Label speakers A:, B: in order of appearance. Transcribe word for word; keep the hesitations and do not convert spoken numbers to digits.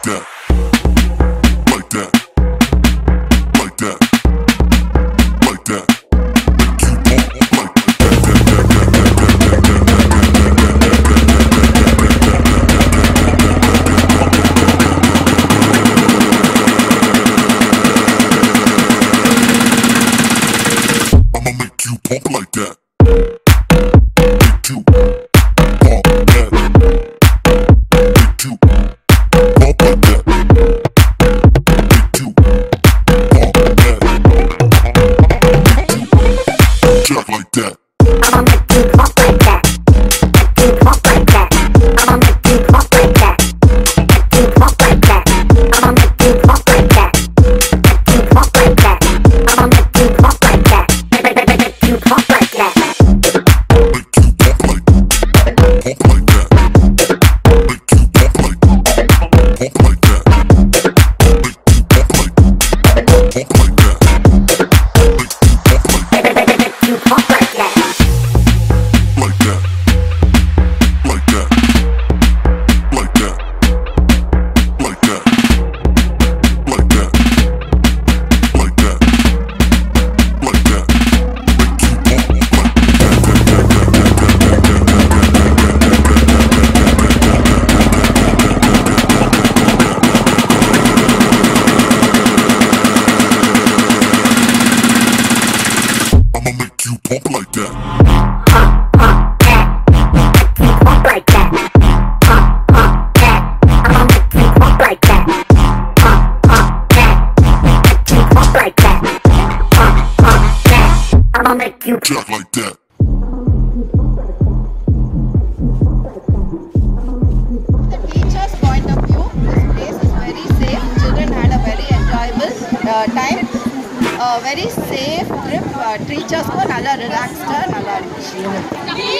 A: that, like that, like that, like that. Make you pump like I'ma make you pump like that. Make you pump that. Make you pump like that. Make you pump that. Make you jack like that.
B: I'ma make you pump like that. Make you pump like that. I'ma make you pump like that. Make you pump like that. I'ma make you pump like that. Make you pump like that. I'ma make you pump like that. Make you pump like that.
A: Make you pump like, pump like that. Make you pump like, pump like that. Make you pump like, pump like that. Make you pump like,
B: Make you pump like that.
A: like that, like that, like that, like that, like that, like that, like that. Make you pump I'ma make you pump like that.
B: Pump, pump that. Make you pump like that. Pump, pump that. I'ma make you pump like that. Pump, pump that. Make you pump like that. Pump, pump that. I'ma make you.
A: Jack like that.
C: The teacher's point of view, this place is very safe. Children had a very enjoyable uh, time. Uh, very safe trip. Uh, teachers को नल्ला relaxed नल्ला